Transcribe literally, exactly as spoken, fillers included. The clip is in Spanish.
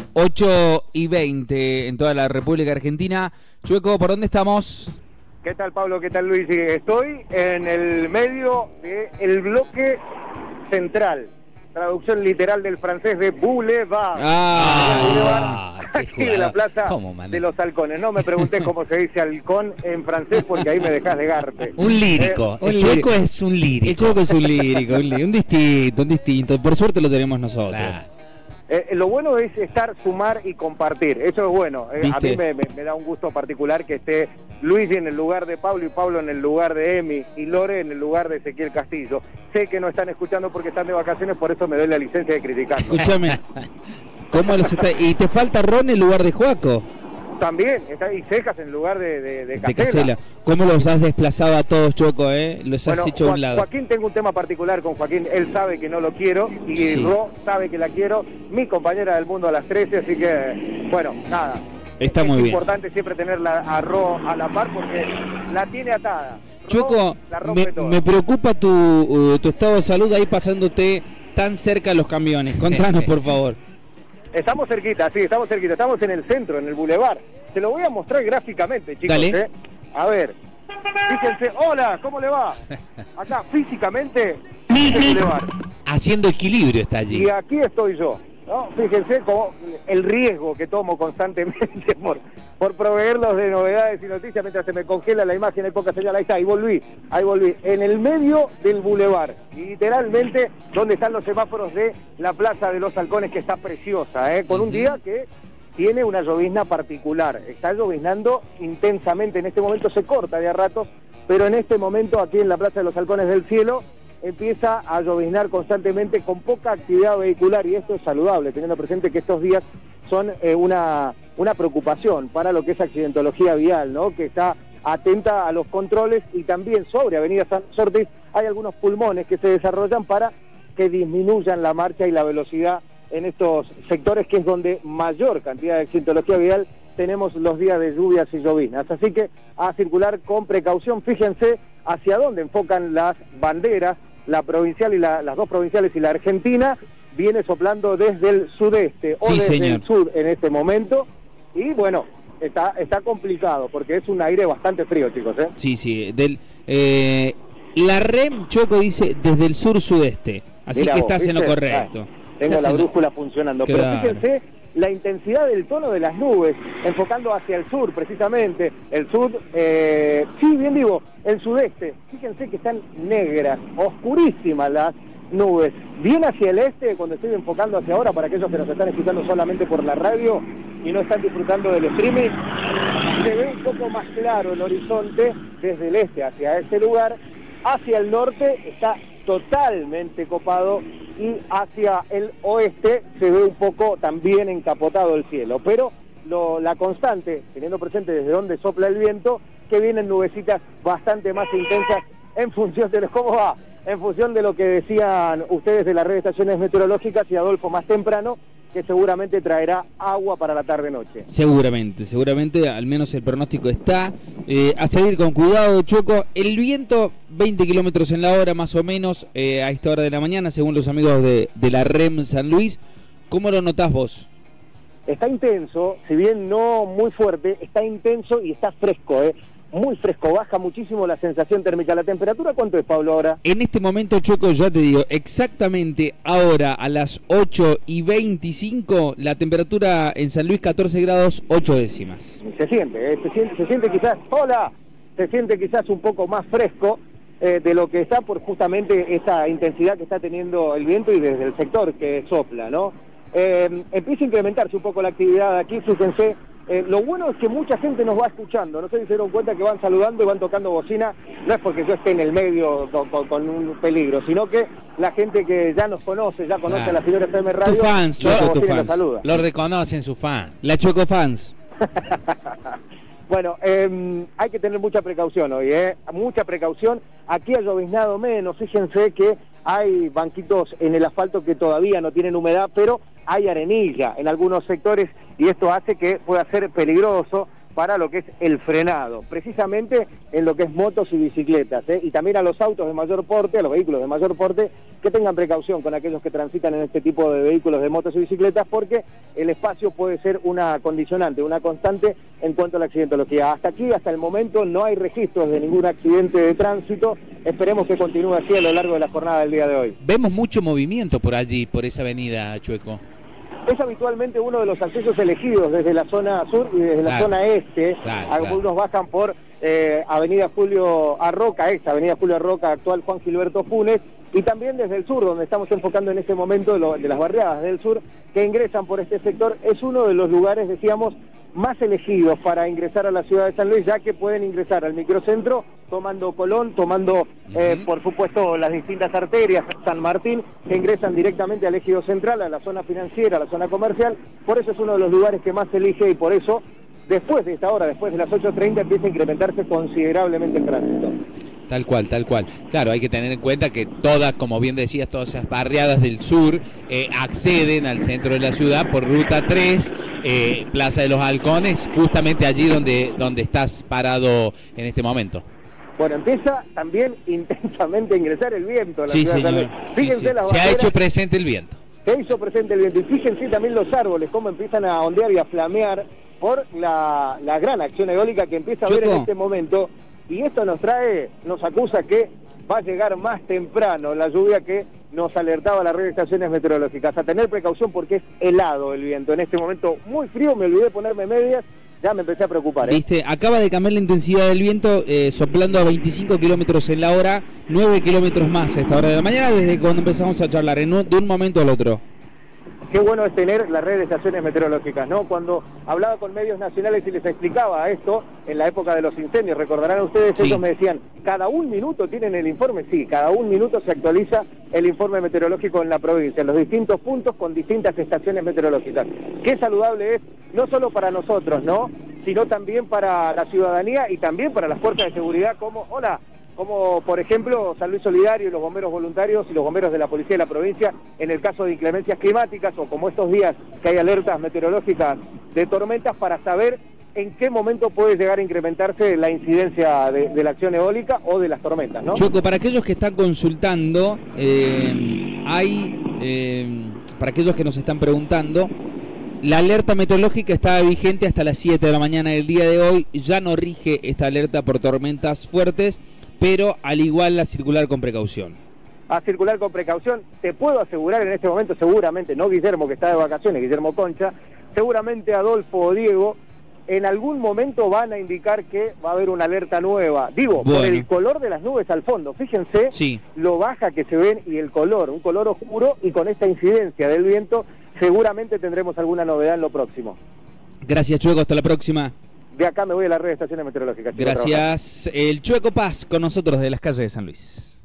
ocho y veinte en toda la República Argentina. Chueco, ¿por dónde estamos? ¿Qué tal, Pablo? ¿Qué tal, Luis? Estoy en el medio del bloque central. Traducción literal del francés de Boulevard. Ah, Boulevard, aquí de la plaza de los halcones. No me pregunté cómo se dice halcón en francés porque ahí me dejás de garte. Un lírico. Eh, el Chueco es un lírico. El Chueco es un lírico, un, lírico, un distinto, un distinto. Por suerte lo tenemos nosotros. Claro. Eh, lo bueno es estar, sumar y compartir. Eso es bueno. Eh, a mí me, me, me da un gusto particular que esté Luis en el lugar de Pablo y Pablo en el lugar de Emi y Lore en el lugar de Ezequiel Castillo. Sé que no están escuchando porque están de vacaciones, por eso me doy la licencia de criticar. Escúchame, ¿cómo los está? ¿Y te falta Ron en lugar de Joaco? También, está, y Cejas en lugar de, de, de Casela. De Casela. ¿Cómo los has desplazado a todos, Choco, eh? Los bueno, has hecho Jo a un lado. Joaquín, tengo un tema particular con Joaquín. Él sabe que no lo quiero y sí. Ro sabe que la quiero. Mi compañera del mundo a las trece, así que, bueno, nada. Está es muy bien. Es importante siempre tenerla a Ro a la par porque la tiene atada. Ro Choco, la rompe me, me preocupa tu, uh, tu estado de salud ahí pasándote tan cerca a los camiones. Contanos, por favor. Estamos cerquita, sí, estamos cerquita. Estamos en el centro, en el Boulevard. Se lo voy a mostrar gráficamente, chicos. Dale. ¿eh? A ver, fíjense, hola, ¿cómo le va? Acá, físicamente, el Boulevard. Haciendo equilibrio está allí. Y aquí estoy yo, ¿no? Fíjense como el riesgo que tomo constantemente por, por proveerlos de novedades y noticias mientras se me congela la imagen, hay poca señal. Ahí está, ahí volví, ahí volví. En el medio del Boulevard, literalmente donde están los semáforos de la Plaza de los Halcones, que está preciosa, ¿eh? Con un día que tiene una llovizna particular, está lloviznando intensamente, en este momento se corta de a ratos, pero en este momento aquí en la Plaza de los Halcones del Cielo empieza a lloviznar constantemente con poca actividad vehicular, y esto es saludable, teniendo presente que estos días son eh, una, una preocupación para lo que es accidentología vial, ¿no? Que está atenta a los controles, y también sobre Avenida San Ortiz hay algunos pulmones que se desarrollan para que disminuyan la marcha y la velocidad en estos sectores, que es donde mayor cantidad de accidentología vial tenemos los días de lluvias y lloviznas. Así que a circular con precaución. Fíjense hacia dónde enfocan las banderas, la provincial y la, las dos provinciales y la argentina. Viene soplando desde el sudeste o sí, desde señor. el sur en este momento, y bueno, está, está complicado porque es un aire bastante frío, chicos, ¿eh? Sí, sí. Del, eh, la REM, Choco, dice desde el sur-sudeste. Así Mirá que vos, estás ¿viste? en lo correcto. Ah, tengo estás la en lo... brújula funcionando. Claro. Pero fíjense la intensidad del tono de las nubes, enfocando hacia el sur, precisamente. El sur, eh, sí, bien digo, el sudeste. Fíjense que están negras, oscurísimas las nubes. Bien hacia el este, cuando estoy enfocando hacia ahora, para aquellos que nos están escuchando solamente por la radio y no están disfrutando del streaming, se ve un poco más claro el horizonte desde el este hacia este lugar. Hacia el norte está totalmente copado, y hacia el oeste se ve un poco también encapotado el cielo, pero lo, la constante, teniendo presente desde dónde sopla el viento, que vienen nubecitas bastante más intensas en función de lo, ¿cómo va? En función de lo que decían ustedes de la red de estaciones meteorológicas y Adolfo más temprano, que seguramente traerá agua para la tarde-noche. Seguramente, seguramente, al menos el pronóstico está. Eh, a seguir con cuidado, Choco. El viento, veinte kilómetros en la hora más o menos, eh, a esta hora de la mañana, según los amigos de, de la REM San Luis. ¿Cómo lo notás vos? Está intenso, si bien no muy fuerte, está intenso y está fresco, ¿eh? Muy fresco, baja muchísimo la sensación térmica. ¿La temperatura cuánto es, Pablo, ahora? En este momento, Choco, ya te digo, exactamente ahora a las ocho y veinticinco, la temperatura en San Luis catorce grados, ocho décimas. Se siente, ¿eh? se siente, se siente quizás, hola, se siente quizás un poco más fresco eh, de lo que está por justamente esa intensidad que está teniendo el viento y desde el sector que sopla, ¿no? Eh, empieza a incrementarse un poco la actividad aquí, fíjense. Eh, lo bueno es que mucha gente nos va escuchando, no sé si se dieron cuenta que van saludando y van tocando bocina, no es porque yo esté en el medio con, con, con un peligro, sino que la gente que ya nos conoce, ya conoce claro. a la señora F M Radio, tus fans, Choco, tus fans. Saluda. Lo reconocen sus fans. La Choco fans. Bueno, eh, hay que tener mucha precaución hoy, ¿eh? Mucha precaución. Aquí ha lloviznado menos, fíjense que hay banquitos en el asfalto que todavía no tienen humedad, pero hay arenilla en algunos sectores, y esto hace que pueda ser peligroso para lo que es el frenado, precisamente en lo que es motos y bicicletas, ¿eh? Y también a los autos de mayor porte, a los vehículos de mayor porte, que tengan precaución con aquellos que transitan en este tipo de vehículos de motos y bicicletas, porque el espacio puede ser una condicionante, una constante en cuanto a la accidentología. Hasta aquí, hasta el momento, no hay registros de ningún accidente de tránsito. Esperemos que continúe así a lo largo de la jornada del día de hoy. Vemos mucho movimiento por allí, por esa avenida, Chueco. Es habitualmente uno de los accesos elegidos desde la zona sur y desde la Claro, zona este. claro, Algunos claro. bajan por eh, Avenida Julio Arroca, ex Avenida Julio Arroca, actual Juan Gilberto Funes, y también desde el sur, donde estamos enfocando en este momento de, lo, de las barriadas del sur, que ingresan por este sector. Es uno de los lugares, decíamos, más elegidos para ingresar a la ciudad de San Luis, ya que pueden ingresar al microcentro tomando Colón, tomando, eh, Ujú. por supuesto, las distintas arterias, San Martín, que ingresan directamente al ejido central, a la zona financiera, a la zona comercial. Por eso es uno de los lugares que más se elige y por eso, después de esta hora, después de las ocho treinta, empieza a incrementarse considerablemente el tránsito. Tal cual, tal cual. Claro, hay que tener en cuenta que todas, como bien decías, todas esas barriadas del sur eh, acceden al centro de la ciudad por Ruta tres, eh, Plaza de los Halcones, justamente allí donde, donde estás parado en este momento. Bueno, empieza también intensamente a ingresar el viento a la Sí, ciudad de San señor. Luis. Sí, Fíjense sí. las Se ha banderas, hecho presente el viento. se hizo presente el viento. Y fíjense también los árboles, cómo empiezan a ondear y a flamear por la, la gran acción eólica que empieza a haber en Choco. este momento. Y esto nos trae, nos acusa que va a llegar más temprano la lluvia que nos alertaba la red de estaciones meteorológicas. A tener precaución porque es helado el viento. En este momento muy frío, me olvidé de ponerme medias, ya me empecé a preocupar. ¿eh? Viste, acaba de cambiar la intensidad del viento, eh, soplando a veinticinco kilómetros en la hora, nueve kilómetros más a esta hora de la mañana, desde cuando empezamos a charlar, en un- de un momento al otro. Qué bueno es tener la red de estaciones meteorológicas, ¿no? Cuando hablaba con medios nacionales y les explicaba esto, en la época de los incendios, recordarán ustedes, Sí. ellos me decían, ¿cada un minuto tienen el informe? Sí, cada un minuto se actualiza el informe meteorológico en la provincia, en los distintos puntos con distintas estaciones meteorológicas. Qué saludable es, no solo para nosotros, ¿no? Sino también para la ciudadanía y también para las fuerzas de seguridad, como, hola, como por ejemplo San Luis Solidario y los bomberos voluntarios y los bomberos de la policía de la provincia en el caso de inclemencias climáticas o como estos días que hay alertas meteorológicas de tormentas para saber en qué momento puede llegar a incrementarse la incidencia de, de la acción eólica o de las tormentas, ¿no? Choco, para aquellos que están consultando, eh, hay, eh, para aquellos que nos están preguntando, la alerta meteorológica está vigente hasta las siete de la mañana del día de hoy, ya no rige esta alerta por tormentas fuertes, pero al igual la circular con precaución. A circular con precaución, te puedo asegurar en este momento, seguramente, no Guillermo que está de vacaciones, Guillermo Concha, seguramente Adolfo o Diego, en algún momento van a indicar que va a haber una alerta nueva. Digo, Bueno. por el color de las nubes al fondo, fíjense Sí. lo baja que se ven y el color, un color oscuro, y con esta incidencia del viento seguramente tendremos alguna novedad en lo próximo. Gracias, Chueco, hasta la próxima. De acá me voy a la red de estaciones meteorológicas. chicos, a trabajar. Gracias. El Chueco Paz con nosotros de las calles de San Luis.